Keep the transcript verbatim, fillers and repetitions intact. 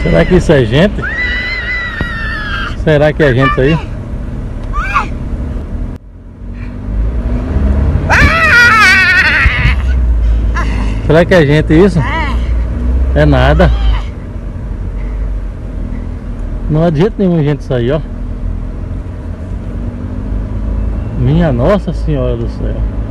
Será que isso é gente? Será que é gente aí? Será que é gente isso? É nada. Não é de jeito nenhum gente sair, ó. Minha Nossa Senhora do Céu.